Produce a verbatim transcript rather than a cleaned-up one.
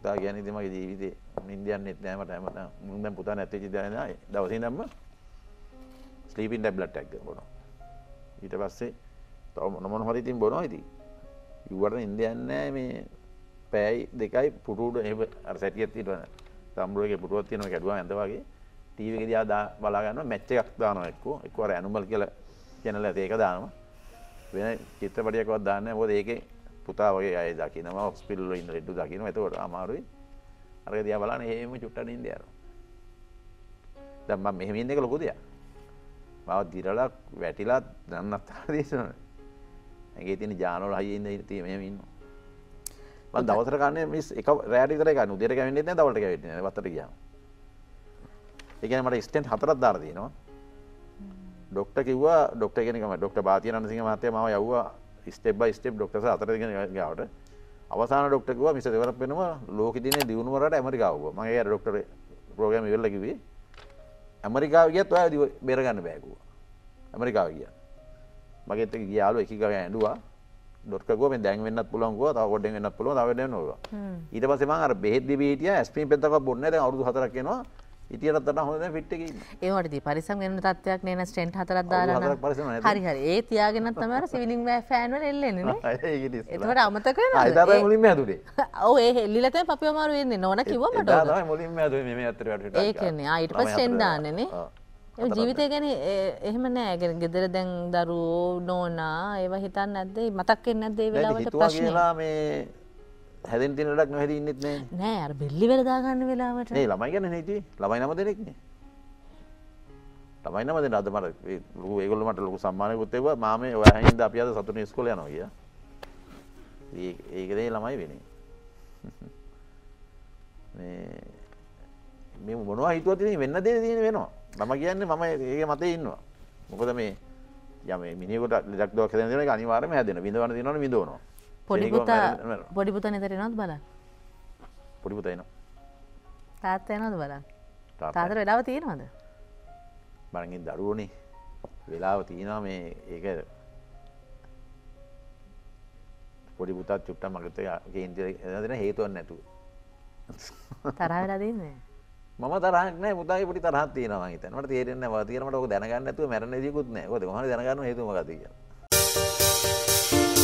පුතා කියන්නේ ඉතින් මගේ ජීවිතේ නිින්දයන්නෙත් නෑ මට හැමදාම මුන් දැන් පුතා නැති වෙච්ච දවසේ දවසේ ඉඳන්ම ස්ලීපින් ටැබ්ලට් එකක් බොනවා. ඊට පස්සේ තව මොන හරි ඉතින් බොනවා ඉතින්. ඉුවට නිින්දයන් නෑ මේ පැය දෙකයි පුටුඩ එහෙම අර සැටියක් තියෙනවා. තම්බුරේ පුටුවක් තියෙනවා කැඩුවා ඇඳ වගේ. ටීවී එක දිහා බලා ගන්නවා මැච් එකක් දානවා එක්කෝ. එක්කෝ අර ඇනුමල් කියලා channel එක ඒක දානවා. වෙන චිත්‍රපටයක්වත් දාන්නේ නැහැ. මොකද ඒකේ පුතා වගේ අය දකින්නවා හොස්පිටල් වල ඉන්න ලෙඩු දකින්නවා. ඒතකොට අමාරුයි. අරක දිහා බලන්නේ එහෙම චුට්ටක් නින්ද යනවා. දැන් මම මෙහෙම ඉන්න එක ලොකු දෙයක්. මාව දිරලා වැටිලා දන්නත් හරියනවා. ඇඟේ තියෙන ජානවල හයිය ඉන්න තියෙ මෙහෙම ඉන්නවා. මම දවසට කන්නේ මිස් එක රැයට විතරයි කන්නේ. උදේට කැවෙන්නේ නැහැ දවල්ට කැවෙන්නේ නැහැ. වත්තට ගියාම. ඒ කියන්නේ මට ස්ටෙන්ට් හතරක් දාලා තියෙනවා. ඩොක්ටර් කිව්වා ඩොක්ටර් කෙනෙක් තමයි ඩොක්ටර් බාතිය නන්දසිංහ මහත්තයා මාව යවුවා ස්ටෙප් බයි ස්ටෙප් ඩොක්ටර්ස් හතර දෙනෙක් ගාවට. අවසාන ඩොක්ටර් කිව්වා මිස්ටර් දෙවරප් වෙනවා ලෝකෙ දිනේ දිනුම වලට ඇමරිකාව ගියා. මම ඒ අර ඩොක්ටර් ප්‍රෝග්‍රෑම් ඉවරලා කිව්වේ ඇමරිකාව ගියත් ඔයාව බේර ගන්න බෑ කිව්වා. ඇමරිකාව ගියා. මගෙත් එක්ක ගියාලු එක එක ඇඬුවා. ඩොක්ටර් කිව්වා මේ දැන් වෙන්නත් පුළුවන් කිව්වා. තව පොඩ්ඩෙන් වෙන්නත් පුළුවන්. තව වෙන්න වෙනවා. ඊට පස්සේ මම අර බෙහෙත් දීපි හිටියා ඇස්ප්‍රින් පෙත්තක්වත් බොන්නේ නැහැ. දැන් අවුරුදු හතරක් යනවා. ඉතියටත් වඩා හොඳ දැන් ෆිට් එකේ ඉන්නවා. ඒ වටදී පරිසම් වෙන තත්ත්වයක් නේ න ස්ට්‍රෙන්ත් හතරක් දාලා නම්. හරි හරි. ඒ තියාගෙන තමයි අර සිවිලින් ෆෑන් වල එල්ලෙන්නේ නේ. ඒක ඉතින්. ඒකට අමතක වෙනවා. ආයෙත් තමයි මුලින්ම හැදුනේ. ඔව් ඒ හෙල්ලිලා තමයි පපිව අමාරු වෙන්නේ. නෝනා කිව්වා මට. ඒක තමයි මුලින්ම හැදුවේ මේ මේ අතර වැටුට. ඒ කියන්නේ ආ ඊට පස්සේ ස්ට්‍රෙන්ත් දාන්නේ නේ. ඒ ජීවිතය ගැන එහෙම නෑ. ගෙදර දැන් දරුවෝ නෝනා ඒව හිතන්නේ නැද්ද? මතක් වෙන්නේ නැද්ද ඒ වෙලාවට ප්‍රශ්නේ? කියලා මේ හැදෙන් තියෙන ලඩක් නොහැදී ඉන්නෙත් නෑ. නෑ අර බෙල්ලි වල දාගන්න වෙලාවට. නේ ළමයි ගැන නේ හිතුවේ. ළමයි නම දෙනෙක් නේ. ළමයි නම දෙන්න අද මට ලොකු ඒගොල්ලෝ මට ලොකු සම්මානයකුත් එවුවා. මාමේ ඔයා හින්දා අපි අද සතුටින් ඉස්කෝලේ යනවා ගියා. ඒක ඒකේ ළමයි වෙන්නේ. මේ මේ මොනවා හිතුවත් ඉතින් වෙන්න දෙන්නේ තියෙන වෙනවා. මම කියන්නේ මම ඒකේ මතේ ඉන්නවා. මොකද මේ යා මේ මිනිහෙකුට ලෙඩක් දවස් හදන දෙන එක අනිවාර්යයෙන්ම හැදෙනවා. විඳවන්න තියෙනවනේ විඳවනවා. පොඩි පුතා පොඩි පුතා නේද එනවද බලන්න? පොඩි පුතා එනවා. තාත්තා එනවද බලන්න? තාත්තට වෙලාව තියෙනවද? බලන් දරුවෝනේ වෙලාව තියෙනවා මේ ඒක පොඩි පුතා චුට්ටක් මගට කේන්ති දෙන හේතුවක් නැතුව. තරහ වෙලා දෙන්නේ? මම තරහක් නැහැ පුතාගේ පොඩි තරහක් තියෙනවා මං හිතන්නේ. මට තේරෙන්නේ නැහැ. වා තියෙන මට ඔක දැනගන්න නැතුව මැරෙන්න විදියකුත් නැහැ. ඔක කොහොමද දැනගන්න හේතුව මොකක්ද කියලා.